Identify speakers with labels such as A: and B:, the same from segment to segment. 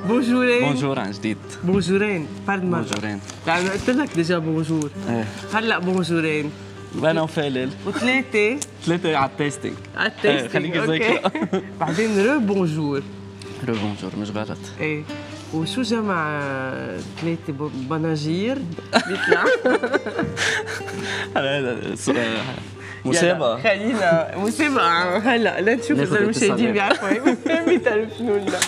A: بونجورين.
B: بونجور عن جديد.
A: بونجورين فرد مرة.
B: بونجورين.
A: لأنه قلت لك ديجا بونجور.
B: ايه
A: هلا بونجورين.
B: وانا وفالل.
A: وثلاثة.
B: ثلاثة على التيستينج.
A: على التيستينج.
B: خليك ذاكرة.
A: بعدين رو بونجور.
B: رو بونجور مش غلط.
A: ايه. وشو جمع ثلاثة بناجير؟ بيطلع.
B: هذا مسابقة.
A: خلينا مسابقة هلا لنشوف إذا المشاهدين بيعرفوا هيك بيتلفنوا لنا.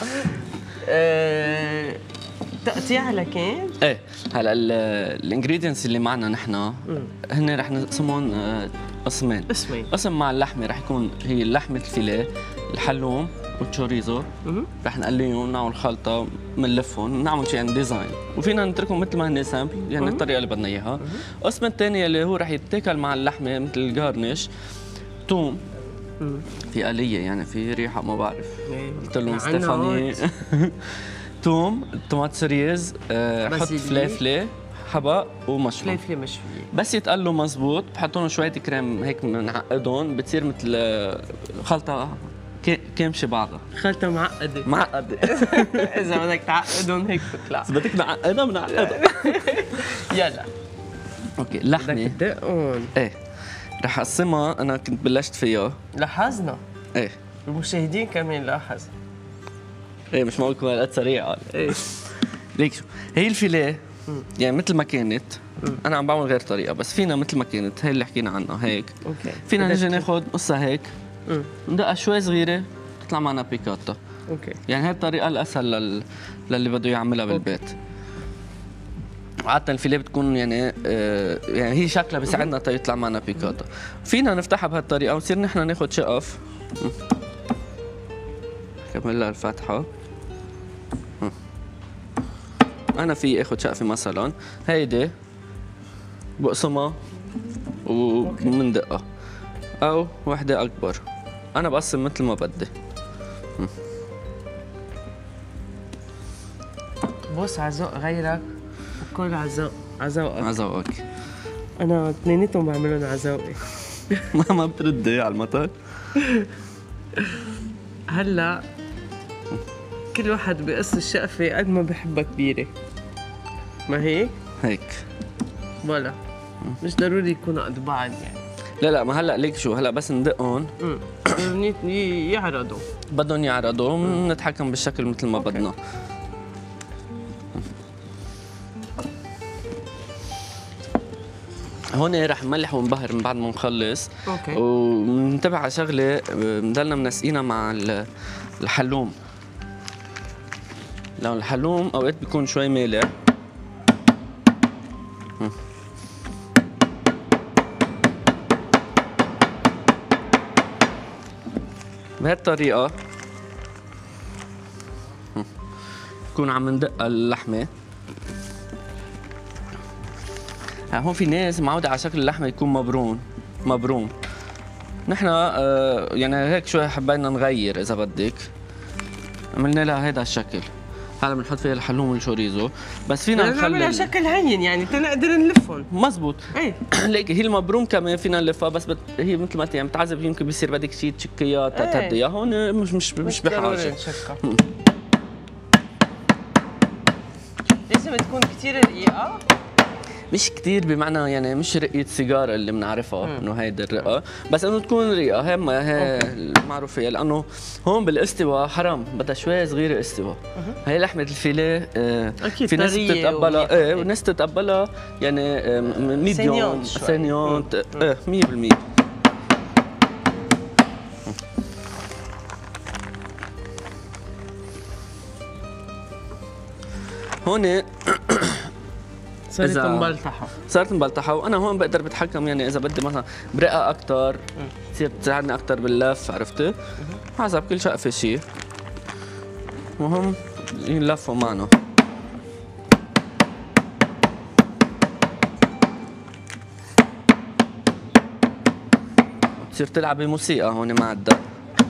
A: تقطيع لكان؟
B: ايه هلا الانجريدينتس اللي معنا نحن هن رح نقسمهم قسمين. قسم مع اللحمه رح يكون هي لحمه الفيليه، الحلوم والتشوريزو. رح نقليهم، نعمل خلطه، بنلفهم، نعمل شيء يعني ديزاين، وفينا نتركهم مثل ما هن سامبل يعني الطريقه اللي بدنا اياها. القسم الثاني اللي هو رح يتاكل مع اللحمه مثل الجارنش، ثوم. في آلية يعني في ريحه ما بعرف. قلت لهم ستيفاني ثوم، طماط سريز، حط فلافله، حبق ومشروم.
A: فلافله مشويه
B: بس يتقلوا مزبوط، بحطوا لهم شويه كريم هيك بنعقدهم، بتصير مثل خلطه كامشه بعضها.
A: خلطه معقده. اذا بدك تعقدهم هيك بتطلع.
B: اذا بدك نعقدها بنعقدها.
A: يلا
B: اوكي اللحمه
A: بدك تدقهم.
B: ايه رح اقسمها، انا كنت بلشت فيها.
A: لاحظنا.
B: ايه
A: المشاهدين كمان لاحظوا.
B: ايه مش معقول تكون هالقد سريعه.
A: ايه
B: ليك شو هي الفيليه يعني مثل ما كانت. انا عم بعمل غير طريقه، بس فينا مثل ما كانت هي اللي حكينا عنها هيك.
A: اوكي
B: فينا نجي ناخذ قصه هيك ندقها شوي صغيره تطلع معنا بيكاتا.
A: اوكي
B: يعني هي الطريقه الاسهل للي بده يعملها بالبيت. عادة الفيليه بتكون يعني يعني هي شكلها بيساعدنا يطلع معنا بيكاتا. فينا نفتحها بهالطريقه ونصير نحن ناخذ شقف. كمل لها الفتحه. انا في اخذ شقفه مثلا هيدي بقسمها ومندقها، او وحده اكبر. انا بقسم مثل ما بدي.
A: بص على ذوق غيرك وكل على ذوقك.
B: على ذوقك.
A: انا اثنيناتهم بعملهم على ذوقي.
B: ما بتردي على المطر.
A: هلا كل واحد بقص الشقفه قد ما بحبها كبيره، ما هيك؟
B: هيك
A: ولا مش ضروري يكونوا قد بعض يعني.
B: لا ما هلا ليك شو، هلا بس ندقهم
A: يعرضوا،
B: بدهم يعرضوا، نتحكم بالشكل مثل ما بدنا. هون رح نملح ونبهر من بعد ما نخلص.
A: اوكي.
B: وننتبه على شغله، بنضلنا منسقينها مع الحلوم. لو الحلوم اوقات بيكون شوي مالح. بهالطريقه نكون عم ندق اللحمه. هون في ناس معودة على شكل اللحمة يكون مبروم. نحن يعني هيك شوي حبينا نغير إذا بدك، عملنا لها هيدا الشكل. هلا بنحط فيها الحلوم والشوريزو، بس فينا
A: نعملها شكل هين يعني تنقدر نلفهم.
B: مزبوط.
A: ايه
B: ليك هي المبروم كمان فينا نلفها، بس هي مثل ما يعني بتعذب، يمكن بيصير بدك شيء تشكيات تهديها. هون مش بحاجة.
A: لازم تكون كثير رقيقة.
B: مش كتير بمعنى يعني مش رقية سيجارة اللي بنعرفها انه هيدي الرقة، بس انه تكون رقيقة هي المعروف فيها، لانه هون بالاستواء حرام بدها شوي صغيرة استواء. هي لحمة الفيليه
A: اكيد
B: في ناس بتتقبلها وناس تتقبلها يعني ميديوم سينيون 100%. هون صارت مبلطحة، وانا هون بقدر بتحكم يعني اذا بدي مثلا برقة اكثر تصير تساعدني اكثر باللف، عرفتي؟ حسب كل شقفة شيء. مهم يلفوا معنا. بتصير تلعبي موسيقى هون مع الدق.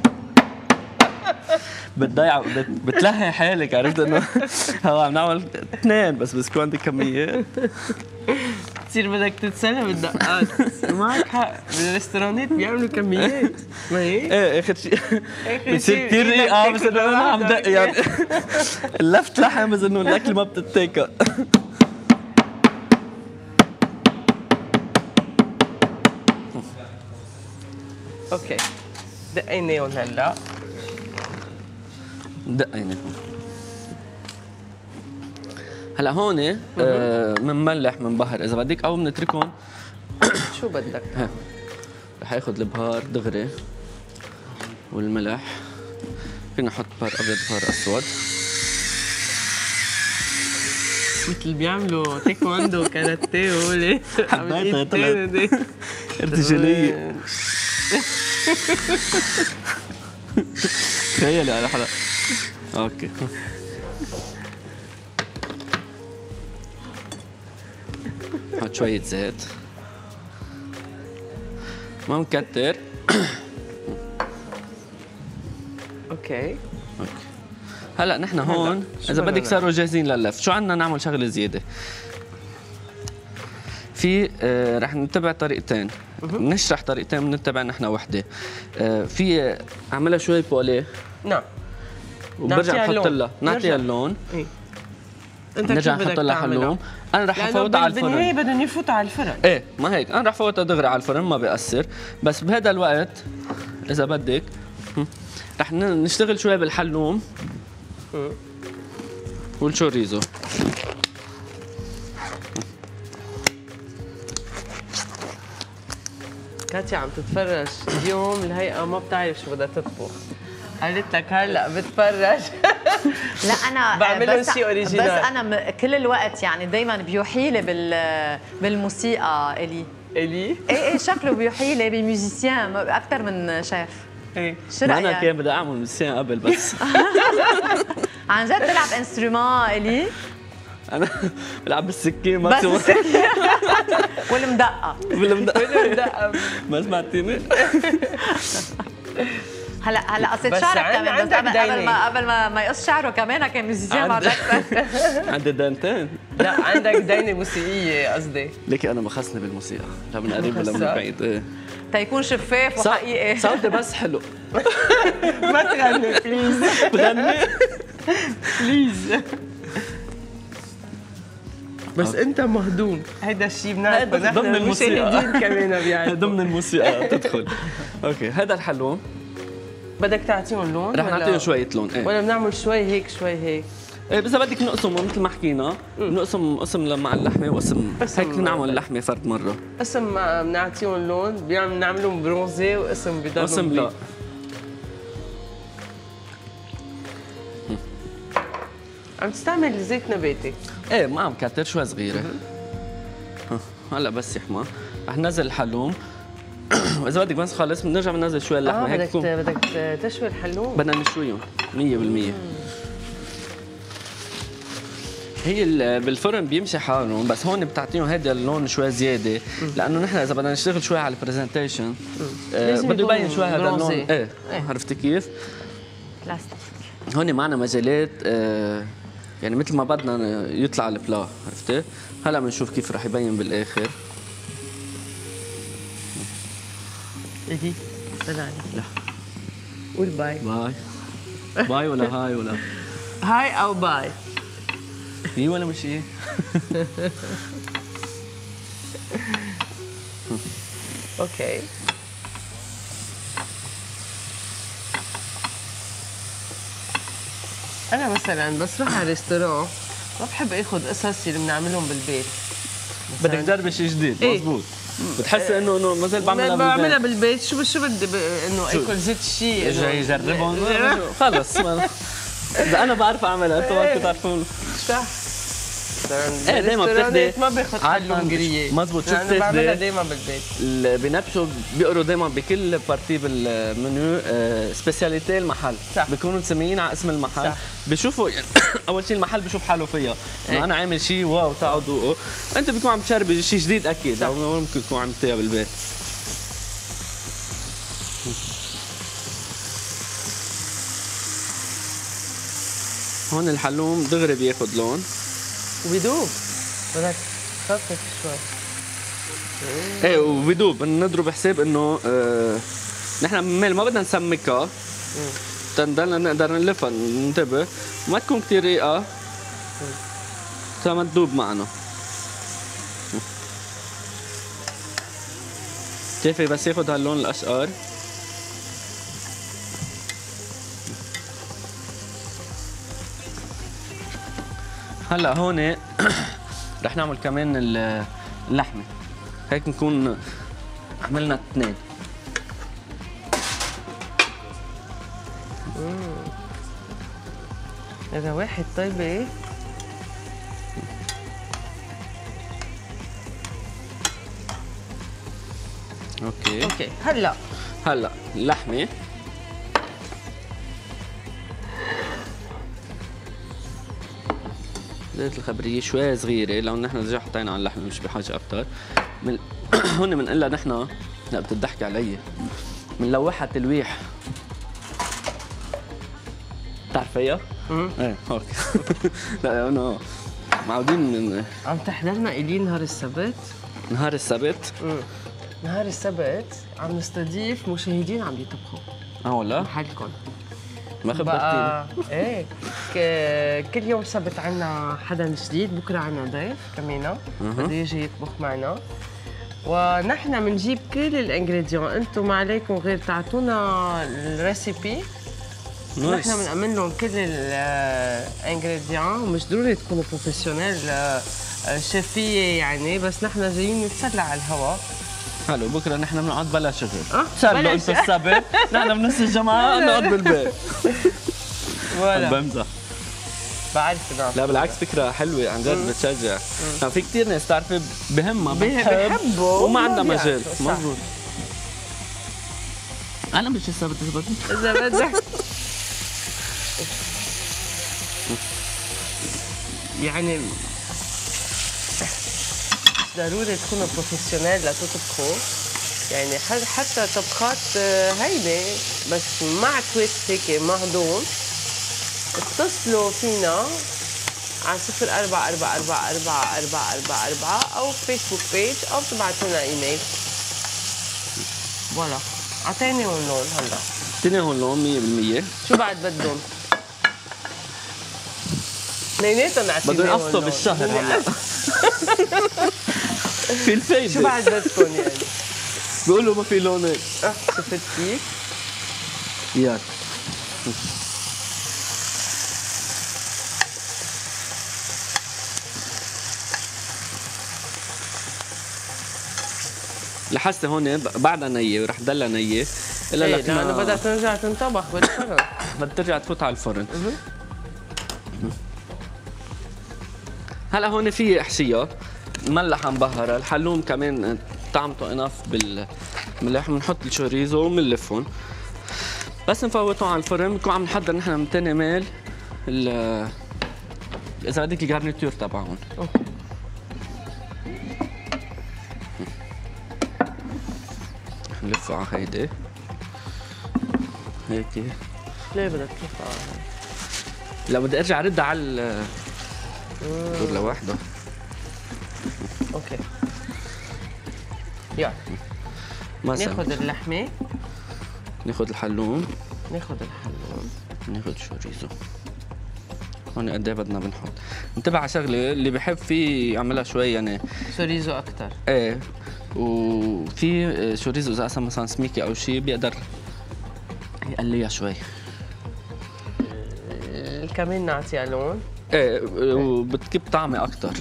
B: بتضيع بتلهي حالك، عرفت انه هو عم نعمل اثنين بس بكون عندك كميات.
A: تصير بدك تتسلى بالدقات. معك حق، بالريستورانات بيعملوا كميات. ما هيك؟
B: ايه اخر شيء بتصير كثير ريقه، بس انه انا عم دق يعني اللفت لحم، بس انه الاكل ما بتتاكل.
A: اوكي دقيناهم هلا.
B: دقيناهم هلا هون بنملح من بحر اذا بدك، او بنتركهم.
A: شو بدك؟
B: رح اخذ البهار دغري والملح، فينا نحط بهار ابيض بهار اسود
A: مثل بيعملوا تايكوندو كاراتيه هولي.
B: حبيتها طلعت ارتجالية. تخيلي على حلقة. اوكي حط شوية زيت، ما مكتر.
A: اوكي
B: هلا نحن هون اذا بدك صاروا جاهزين لللف. شو عندنا نعمل شغله زياده؟ في رح نتبع طريقتين، نشرح طريقتين بنتبع نحن وحده. في اعملها شوي بوليه.
A: نعم.
B: وبرجع بحط لها نعطيها اللون.
A: انت
B: نرجع نحط لها حلوم. انا رح افوتها على الفرن.
A: بالنهايه بدهم يفوتوا على الفرن.
B: ايه ما هيك، انا رح فوتها دغري على الفرن ما بيأثر. بس بهذا الوقت اذا بدك رح نشتغل شوي بالحلوم والشوريزو.
A: كاتيا عم تتفرج اليوم، الهيئة ما بتعرف شو بدها تطبخ. قالت لك هلا بتفرج.
C: لا انا
A: بعمل لهم شيء اوريجينال.
C: بس انا كل الوقت يعني دائما بيوحي لي بالموسيقى الي. ايه شكله بيوحي لي بميوزيسيان اكثر من شيف.
A: ايه
C: شو رايك؟
B: انا كان بدي اعمل موسيقى قبل بس.
C: عن جد تلعب انسترومان الي؟
B: انا بلعب بالسكين
C: بس السكين والمدقه.
B: بالمدقه ما سمعتيني؟
C: هلا قصة شعرك كمان، بس قبل ما يقص شعره كمان كان ميوزيسيان بعد اكثر.
B: عندي دانتين.
A: لا عندك دينه موسيقيه قصدي.
B: ليكي انا مخصني بالموسيقى، لا من قريب ولا من بعيد. ايه
C: تيكون شفاف وحقيقي.
B: صوتي بس حلو.
A: ما تغني بليز.
B: بغني
A: بليز. بس انت مهضوم، هيدا الشيء بنعرفه نحن
B: ضمن الموسيقى
A: كمان بيعرفوا.
B: ضمن الموسيقى تدخل. اوكي هذا الحلوم
A: بدك تعطيهم لون؟
B: رح نعطيهم شوية لون. ايه
A: ولا بنعمل شوي هيك شوي هيك؟
B: ايه اذا بدك نقسمه مثل ما حكينا، نقسم قسم مع اللحمه وقسم هيك نعمل اللحمه فرد مره.
A: قسم بنعطيهم لون، بنعملهم برونزي، وقسم بضلهم
B: قسم لا.
A: عم تستعمل زيت نباتي؟
B: ايه ما عم كتر، شوي صغيره. هلا بس يحمى رح ننزل الحلوم. واذا بدك بس خلص بنرجع بننزل شوي اللحمه. هيك
A: بدك تشوي الحلوم؟
B: بدنا نشويهم 100%. هي بالفرن بيمشي حالهم، بس هون بتعطيهم هيدا اللون شوي زياده، لانه نحن اذا بدنا نشتغل شوي على البرزنتيشن بده يبين شوي هذا اللون. ايه عرفتي كيف؟
C: بلاستيك.
B: هون معنا مجالات يعني مثل ما بدنا يطلع البلا، عرفتي؟ هلا بنشوف كيف رح يبين بالاخر.
A: ايه سلام عليك.
B: لا
A: قول باي.
B: باي ولا هاي ولا
A: هاي او باي؟
B: هي ولا مش ايه؟
A: اوكي. انا مثلا بس روح على الريستوران ما بحب اخذ قصص اللي بنعملهم بالبيت.
B: بدك تجربي شيء جديد. إيه؟ مزبوط. بتحسي انه ما زال
A: بعملها بالبيت. شو بدي انه اكل زيت شيء
B: جاي يجربهم. خلص اذا انا بعرف اعملها انتم ما بتعرفون.
A: صح.
B: ايه دايما بتاخذي
A: ما باخذ حلوم جريه.
B: مزبوط. شو
A: بتاخذي؟ بعملها دايما بالبيت.
B: اللي بنبشوا بيقروا دايما بكل بارتي بالمنيو سبيسياليتي المحل. صح. بيكونوا مسميين على اسم المحل. صح. بيشوفوا يعني اول شيء المحل بيشوف حاله فيها انه انا عامل شيء واو تعالوا ذوقوا. انت بتكون عم تجربي شيء جديد اكيد، او ممكن تكون عملتيها بالبيت. هون الحلوم دغري بياخذ لون
A: وبيدوب. بدك تخفف شوي.
B: ايه وبدوب بدنا نضرب حساب انه نحن ما بدنا نسمكها تنضلنا نقدر نلفها ننتبه ما تكون كثير رقيقة ما تدوب معنا. شايفي بس ياخد هاللون الاشقر هلا هون رح نعمل كمان اللحمه هيك نكون عملنا اثنين.
A: إذا واحد طيب إيه؟
B: اوكي
A: هلا
B: اللحمه زيت الخبريه شوي صغيره لو نحن رجع حطينا على اللحمه مش بحاجه اكثر من هون بنقول لها نحن لا بتضحكي علي بنلوحها تلويح بتعرفيها؟ ايه اوكي لا انا معودين
A: عم تحضرنا إلي نهار السبت؟
B: نهار السبت؟
A: نهار السبت عم نستضيف مشاهدين عم يطبخوا
B: والله؟
A: محلكم
B: ما خبرتيني.
A: ايه كل يوم سبت عنا حدا جديد، بكره عنا ضيف كمان بده يجي يطبخ معنا، ونحن بنجيب كل الانجريديون، انتم ما عليكم غير تعطونا الريسيبي نحن بنأمن لهم كل الانجريديون، ومش ضروري تكونوا بروفيسيونيل شيفية يعني، بس نحن جايين نتسلى على الهواء.
B: حلو بكره نحن بنقعد بلا شغل تسلوا انتم السبت نحن بنص الجمعه نقعد بالبيت
A: ولا
B: بمزح
A: بعرف
B: لا بالعكس فكره حلوه عن جد بتشجع. في كثير ناس تعرفي بهمها
A: بحبوا
B: وما عندها مجال. مضبوط انا مش السبت
A: اذا بدك يعني ضروري تكونوا بروفيسيونيل لتطبخوا، يعني حتى طبخات هيدي بس مع تويست هيك مهضوم اتصلوا فينا على 04444444 او فيسبوك بيج او تبعتوا لنا ايميل. فوالا اعطيني هون لون هلا
B: اعطيني هون لون 100%.
A: شو بعد بدهم؟ اثنيناتهم اعطيني
B: بدهم يقسطوا بالشهر هلا في الفايدة
A: شو بعد بدكم يعني؟
B: بيقولوا ما في لون هيك.
A: شفت كيف؟
B: ياك لاحظت هون بعدها نية ورح تضلها نية الا
A: إيه
B: لك
A: لأنه بدها ترجع تنطبخ بالفرن.
B: بدها ترجع تفوت على الفرن. هلا هون في احشية ملحة مبهرة، الحلوم كمان طعمته اناف بالملح، بنحط الشوريزو وبنلفهم بس نفوتهم على الفرن. بنكون عم نحضر نحن من تاني ميل اذا بدك الجارنيتور تبعهم. نلفه على هيدي هيك.
A: ليه بدك تلف على هيك؟
B: لا بدي ارجع ارد على دور لوحده.
A: اوكي يلا ناخذ اللحمه،
B: ناخذ الحلوم،
A: ناخذ
B: شوريزو. هون قد ايه بدنا بنحط. انتبه على شغله اللي بحب فيه يعملها شوي يعني
A: شوريزو اكثر.
B: ايه وفي شوريزو اذا قسم مثلا سميكه او شيء بيقدر يقليها شوي.
A: كمان نعطيها لون.
B: ايه وبتكب طعمه اكثر.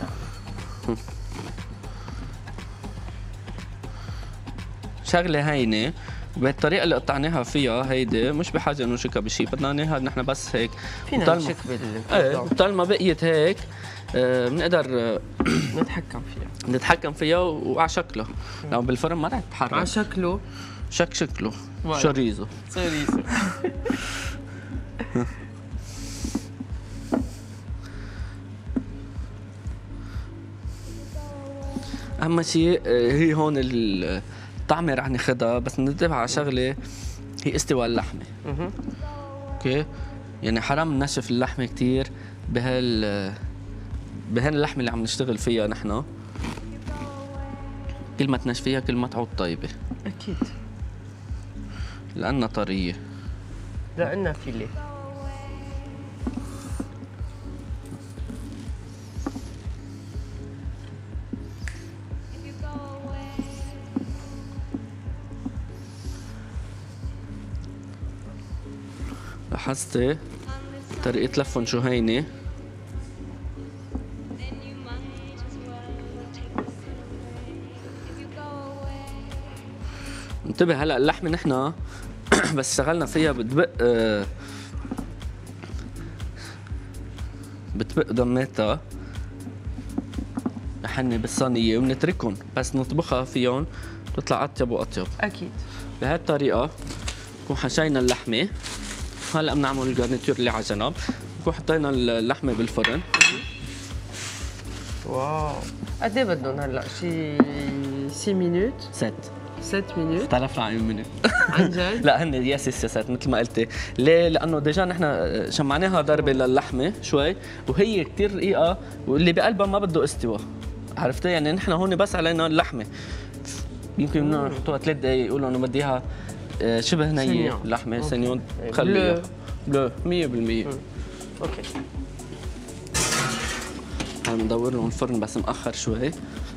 B: شغله هينه وبهالطريقه اللي قطعناها فيها هيدي مش بحاجه انه نشكها بشيء، بدنا ناخذ نحن بس هيك
A: فينا نشك
B: طالما بقيت هيك بنقدر نتحكم فيها وعلى شكلها. لو بالفرن ما رح تتحرك
A: على شكله
B: شكله شوريزو. اهم شيء هي هون الطعمه رح ناخذها، بس ننتبه على شغله هي استواء اللحمه. اوكي يعني حرام ننشف اللحمه كثير بهاللحمه اللي عم نشتغل فيها نحن. كل ما تنشفيها كل ما تعود طيبة.
A: أكيد.
B: لأنها طرية.
A: لأنها فيليه.
B: لاحظتي طريقة لفهم شو هيني؟ انتبه هلا اللحمة نحن بس اشتغلنا فيها بتبق ضماتها لحني بالصينية وبنتركهم بس نطبخها فيهم تطلع أطيب وأطيب.
A: أكيد.
B: بهي الطريقة نكون حشينا اللحمة. هلا بنعمل الجارنيتور اللي على جنب. نكون حطينا اللحمة بالفرن.
A: واو. قد ايه بدهم هلا؟ شي 6 مينوت؟ 7 مينوت؟
B: اختلفنا عن مينوت.
A: عن جد؟
B: لا هن يس ست مثل ما قلتي. ليه؟ لأنه ديجا نحن شمعناها ضربة للحمة شوي وهي كثير رقيقة واللي بقلبها ما بده استوى. عرفتي؟ يعني نحن هون بس علينا اللحمة. يمكن نحطوها 3 دقايق يقولوا انه بدي اياها شبه نية اللحمة سنيون خليها بلو 100%.
A: اوكي.
B: هلا بندور لهم الفرن بس مأخر شوي.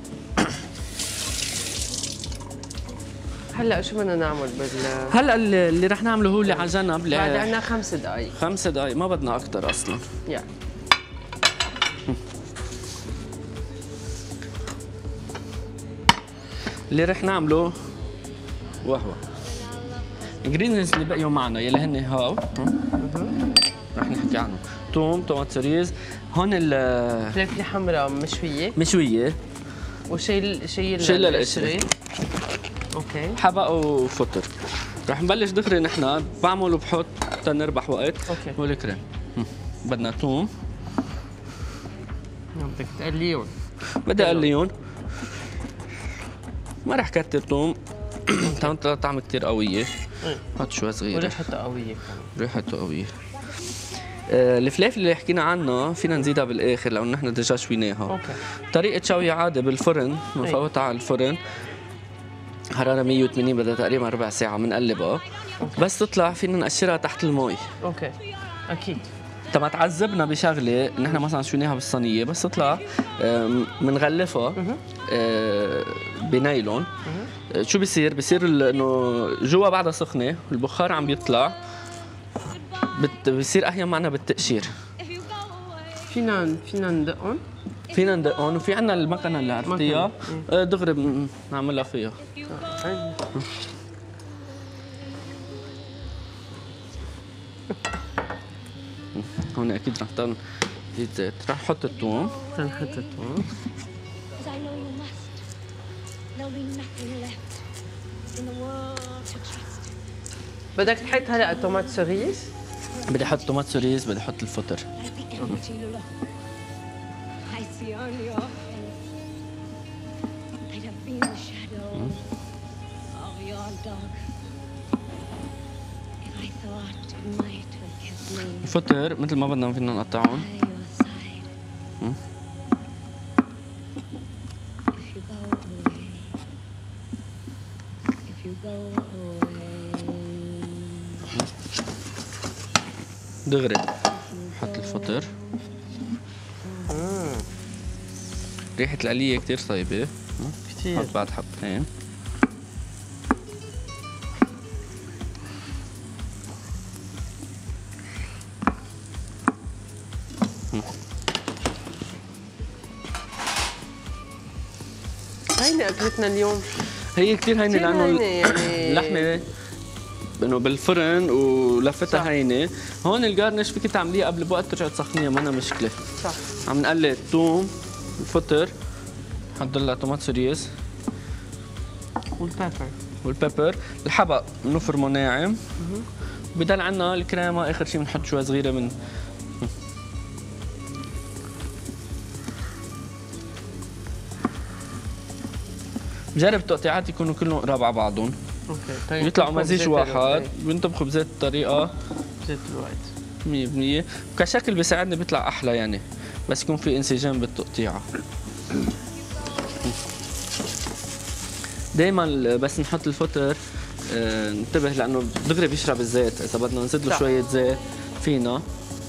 A: هلا شو بدنا نعمل
B: هلا اللي رح نعمله هو اللي على جنب.
A: بعد عنا 5 دقائق.
B: 5 دقائق ما بدنا أكثر أصلاً.
A: يعني
B: اللي رح نعمله وهو الانجريدينتس اللي بقيوا معنا يلي هن هاو رح نحكي عنهم. توم، طماط سوريز، هون
A: فلفله حمراء
B: مشوية
A: وشيل
B: للقشرة.
A: اوكي.
B: حبق وفطر. رح نبلش دغري نحن بعمل وبحط تنربح وقت.
A: اوكي.
B: والكريم. بدنا توم.
A: بدك تقليهم.
B: بدي اقليهم. ما رح كتر توم. طعمة كثير قوية. حط شوي صغيرة.
A: وريحته قوية كمان.
B: ريحته قوية. الفلافل اللي حكينا عنه فينا نزيدها بالاخر لانه نحن ديجا شويناها.
A: اوكي.
B: طريقة شوي عادة بالفرن، بنفوتها على الفرن حرارة 180 بدها تقريبا ربع ساعة بنقلبها. بس تطلع فينا نقشرها تحت المي.
A: اوكي. اكيد.
B: ما تعذبنا بشغله نحن مثلا شويناها بالصينيه بس تطلع بنغلفها بنايلون. شو بصير انه جوا بعدها سخنه البخار عم بيطلع بصير اهين معنا بالتقشير.
A: فينا ندقهم
B: وفي عندنا المكنه اللي عرفتيها دغري بنعملها فيها. هون اكيد رح نحط زيت. رح نحط الثوم.
A: بدك تحط هلا طماط سوريز؟
B: بدي احط طماط سوريز، بدي احط الفطر. الفطر مثل ما بدنا فينا نقطعهم. دغري حط الفطر. ريحة القلية كتير طيبة. كتير. حط بعد حبتين.
A: هيني اكلتنا اليوم.
B: هي كتير هينة لأنه
A: يعني
B: اللحمة انه بالفرن ولفتها هينه. هون الجارنش فيك تعمليه قبل بوقت ترجع تسخنيها ما مشكله.
A: صح.
B: عم نقلي الثوم الفطر نحط لها طماط سوريز والبيبر الحبق بنفرمه ناعم. بضل عندنا الكريمه اخر شيء بنحط شوي صغيره من بجرب التقطيعات يكونوا كلهم قراب على بعضهم.
A: اوكي. طيب
B: يطلعوا مزيج واحد. بنطبخوا بزيت الطريقه
A: زيت الوقت
B: 100%. وكشكل بيساعدني بيطلع احلى يعني بس يكون في انسجام بالتقطيعه. دائما بس نحط الفطر انتبه لانه دغري بيشرب الزيت، اذا بدنا نزيد له شويه زيت فينا.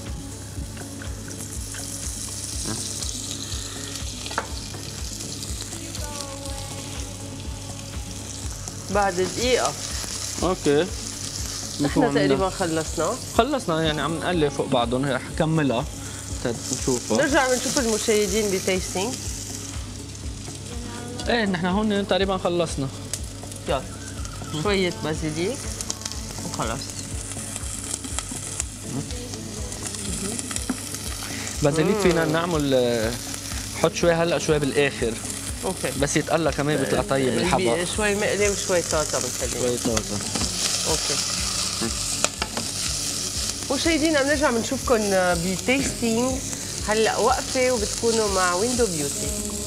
A: بعد دقيقة.
B: اوكي.
A: نحن تقريبا خلصنا
B: يعني عم نقلب فوق بعضهم، رح نكملها نشوفها.
A: نرجع بنشوف المشاهدين بتيستينج.
B: ايه نحن هون تقريبا خلصنا.
A: يلا شوية بازيليك وخلص.
B: بازيليك فينا نعمل نحط شوي هلا شوي بالاخر.
A: اوكي.
B: بس يتقلى كمان بيطلع طيب الحبة.
A: شوي مقلي وشوي طازة بنخليه.
B: شوي طازة.
A: اوكي. مشاهدينا بنرجع بنشوفكم بتيستينج هلا وقفة وبتكونوا مع ويندو بيوتي.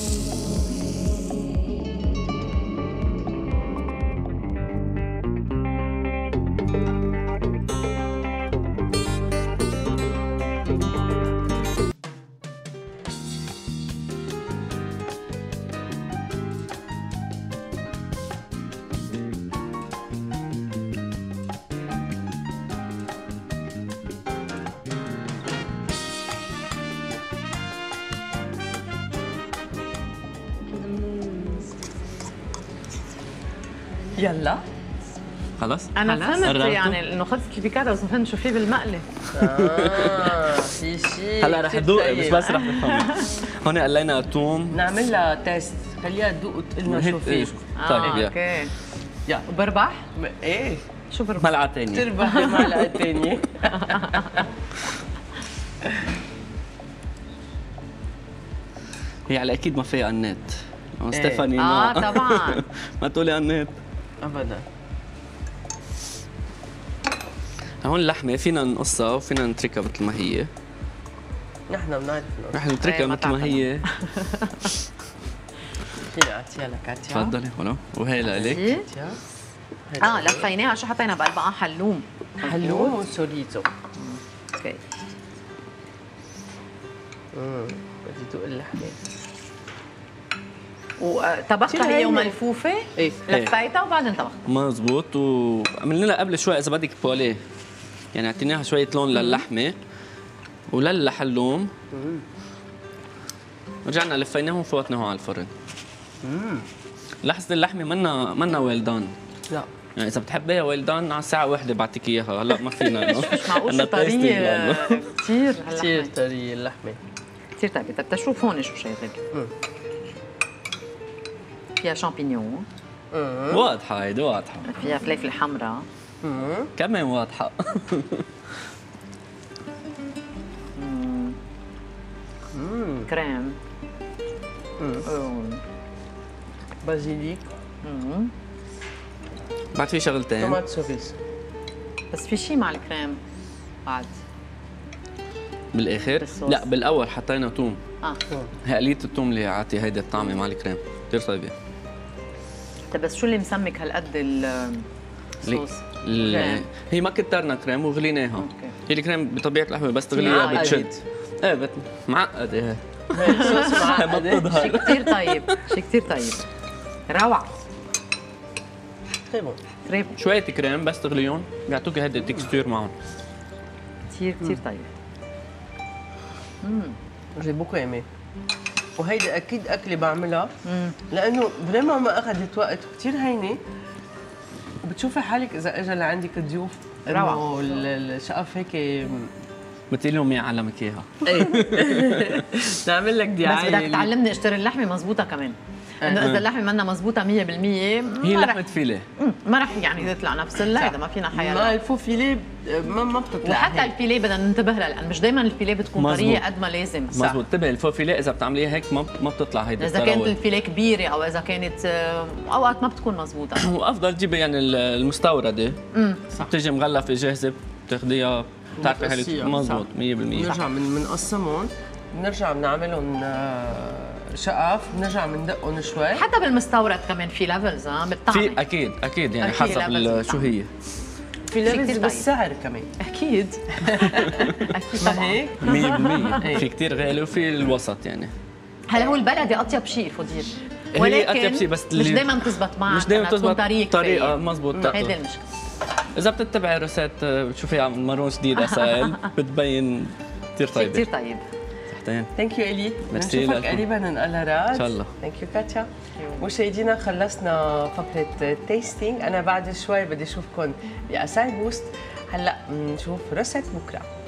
A: يلا
B: خلص؟
C: انا فهمت يعني انه اخذت البيكاتا بس ما فهمت شو في بالمقله.
A: في شيء
B: هلا رح تذوق مش بس رح تفهم. هون قلينا ثوم،
A: نعمل لها تيست، خليها تذوق وتقول لنا شو في.
B: طيب
C: اوكي.
A: يلا
C: وبربح؟
A: ايه
C: شو بربح؟
B: ملعقة ثانية.
A: تربح معلقة ثانية.
B: هي على اكيد ما فيها النت. ستيفاني
C: طبعا.
B: ما تقولي النت
A: ابدا.
B: هون اللحمه فينا نقصها وفينا نتركها مثل ما هي.
A: نحن بنعرف
B: رح نتركها مثل ما هي.
A: فينا اعطيها لكاتيا.
B: تفضلي هلا وهي لك.
C: لفيناها. شو حطينا بقلبها؟ حلوم.
A: حلوم وسوريزو.
C: اوكي.
A: بدي ذوق اللحمه.
C: وطبختها هي وملفوفه؟
A: ايه
C: لفيتها وبعدين طبختها.
B: مزبوط. وعملنا لها قبل شوي اذا بدك بوليه، يعني اعطيناها شويه لون للحمه وللحلوم. رجعنا لفيناهم وفوتناهم على الفرن. لحظه اللحمه منا ويل دان.
A: لا
B: يعني اذا بتحبيها ويل دان على الساعه 1 بعطيك اياها. هلا ما فينا
C: مش معقول طريه كثير
A: طريه اللحمه
C: كثير طيبه. طيب تشوف هون شو شايفين. فيها شامبينيون.
B: واضحه هيدي واضحه.
C: فيها فليفله حمراء.
B: كمان واضحه.
C: كريم.
A: بازيليك.
B: بعد في شغلتين.
A: تومات سوريس.
C: بس في شيء مع الكريم بعد
B: بالاخر؟
C: بالصوص.
B: لا بالاول حطينا ثوم. هي قلية الثوم اللي عاطي هيدي الطعمه مع الكريم كثير طيبه.
C: طيب بس شو اللي مسمك هالقد الصوص؟
B: هي ما كترنا كريم وغليناها. هي الكريم بطبيعه اللحمه بس تغليها بتشد. ايه معقده هي.
A: الصوص معقد.
C: شيء كثير طيب، شيء كثير طيب. روعه.
A: طيب
B: شويه كريم بس تغليهم بيعطوك هيدي التكستير معهم.
C: كثير كثير طيب.
A: جي بوكو ايمي. وهيدي اكيد اكله بعملها لانه فريمون ما اخذت وقت وكثير هينه. وبتشوفي حالك اذا اجى لعندك ضيوف انه الشقف هيك
B: بتقولي لهم مين علمك اياها.
A: ايه نعمل لك دعايه.
C: بس بدك تعلمني اشتري اللحمه مضبوطه كمان. انه اذا اللحمه منا مضبوطه 100%
B: هي لحمه فيليه
C: ما رح يعني تطلع نفس هيدا ما فينا حياه.
A: ما الفو فيليه ما بتطلع.
C: وحتى الفيليه بدنا ننتبه لها لان مش دائما الفيليه بتكون طريه قد ما لازم.
B: مزبوط. انتبه الفو فيليه اذا بتعمليها هيك ما بتطلع هيدي
C: اذا كانت الفيليه كبيره او اذا كانت اوقات ما بتكون مضبوطه.
B: وافضل تجيبي يعني المستورده. بتيجي مغلفه جاهزه بتاخذيها بتعرفي حالك مزبوط 100%.
A: بنرجع بنقسمهم بنرجع بنعملهم شقف بنرجع بندقهم شوي.
C: حتى بالمستورد كمان في ليفلز بالطعم.
B: في اكيد يعني حسب شو هي.
A: في ليفلز بالسعر كمان.
C: اكيد. اكيد طبعا
B: 100%. في كثير غالي وفي الوسط يعني.
C: هلا هو البلدي اطيب شيء الفطير.
B: هي اطيب شيء، بس
C: مش دائما تزبط معك،
B: مش دائما تزبط
C: طريقه
B: مضبوط.
C: هيدي المشكله.
B: اذا بتتبعي روسيت بتشوفي عم مرون جديد اسائل بتبين كثير طيبه.
C: كثير طيب.
B: صحتين.
A: ثانك يو الي.
B: ميرسي
A: نشوفك قريبا انقلرات
B: ان شاء الله.
A: ثانك يو كاتيا. مشاهدينا خلصنا فقره تيستينج، انا بعد شوي بدي اشوفكم بأساي بوست. هلا بنشوف روسيت بكره.